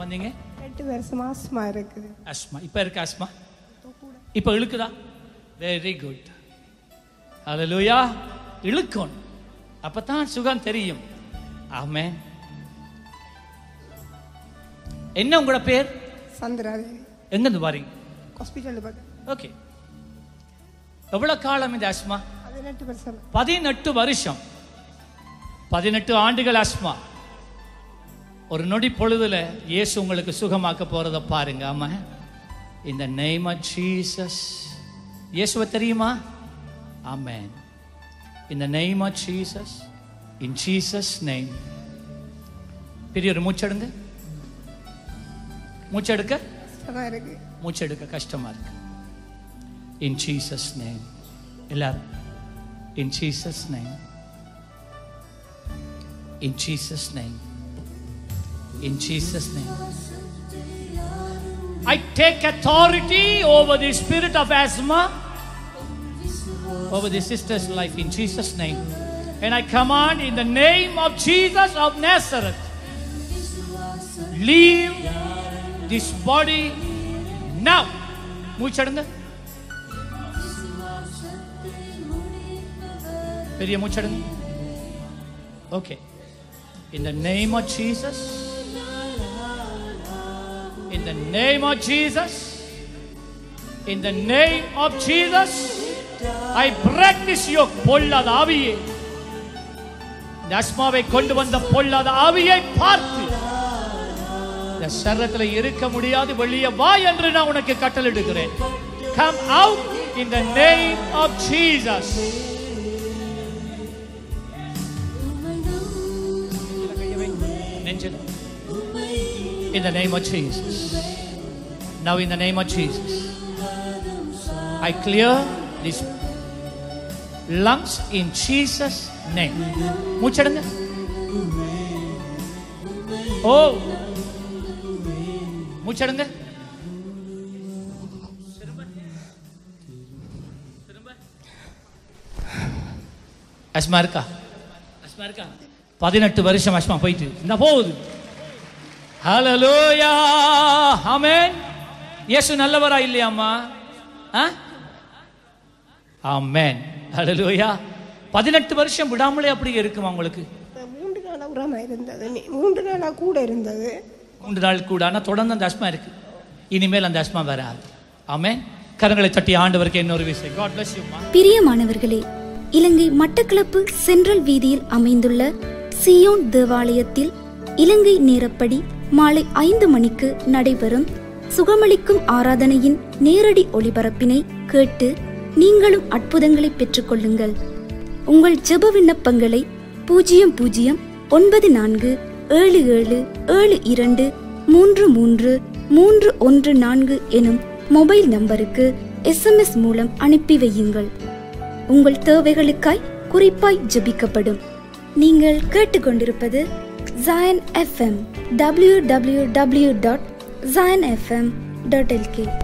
வந்தீங்க? 8 வருஷமா ஆஸ்மா இருக்குது. ஆஸ்மா இப்ப இருக்கு? ஆஸ்மா இப்ப இழுக்குதா? Very good. ஹல்லேலூயா. இழுக்கும், அப்பதான் சுகம் தெரியும். ஆமென். என்ன உங்களோட பேர்? சந்திராதேவி. எங்க இருந்து வரீங்க? ஹாஸ்பிடல்ல பாக்க. ஓகே. எவ்வளவு காலம் இந்த ஆஸ்மா? 18 வருஷம். 18 வருஷம், 18 ஆண்டுகள் ஆஸ்மா. ஒரு நொடி பொழுதுல இயேசு உங்களுக்கு சுகமாக்க போறத பாருங்க. ஆமா. In the name of Jesus. இயேசுவை தெரியுமா? Amen. In the name of Jesus. In Jesus name. பெரிய ஒரு மூச்செடுங்க. மூச்செடுக்க கஷ்டமா இருக்கு. மூச்செடுக்க கஷ்டமா இருக்கு. In Jesus name. எல்லாரும் in Jesus name. In Jesus name. In Jesus name. I take authority over the spirit of asthma, over the sister's life in Jesus name. And I command in the name of Jesus of Nazareth, leave this body now. மூச்சடுங்க. பெரிய மூச்சடுங்க. Okay. In the name of Jesus. In the name of Jesus. In the name of Jesus. I break this yoke. பொல்லாத ஆவியே, இந்த ஆஸ்மாவை கொண்டு வந்த பொல்லாத ஆவியை பார்த்து இந்த சரீரத்தில் இருக்க முடியாது, வெளியே வா என்று நான் உனக்கு கட்டளையிடுகிறேன். Come out in the name of Jesus. In the name of Jesus. Now in the name of Jesus, I clear these lungs in Jesus name. மூச்சடுங்க. ஓ, மூச்சடுங்க. அஸ்மா இருக்கா? அஸ்மா இருக்கா? 18 வருஷம் அஸ்மா போயிட்டு இந்த போகுது. ஹல்லேலூயா. ஆமென். இயேசு நல்லவரா இல்லையாம்மா? ஆமென். ஹல்லேலூயா. 18 வருஷம் விடாமலே அப்படியே இருக்குமா உங்களுக்கு? 3 நாளா உரமா இருந்தது. 3 நாளா கூட இருந்தது. 3 நாள் கூட. ஆனா தொடர்ந்து அந்த அஸ்மா இருக்கு. இனிமேல் அந்த அஸ்மா வராது. ஆமென். கரங்களை தட்டி ஆண்டவருக்கு இன்னொரு விஷயம். God bless you. பிரியமானவர்களே, இலங்கை மட்டக்களப்பு சென்ட்ரல் வீதியில் அமைந்துள்ள சியோன் தேவாலயத்தில் இலங்கை நேரப்படி மாலை 5 மணிக்கு நடைபெறும் சுகமளிக்கும் ஆராதனையின் நேரடி ஒளிபரப்பினை கேட்டு நீங்களும் அற்புதங்களை பெற்றுக் கொள்ளுங்கள். உங்கள் ஜெப விண்ணப்பங்களை 009477723314 எனும் மொபைல் நம்பருக்கு SMS மூலம் அனுப்பி வையுங்கள். உங்கள் தேவைகளுக்காய் குறிப்பாய் ஜெபிக்கப்படும். நீங்கள் கேட்டுக்கொண்டிருப்பது Zion FM. www.zionfm.lk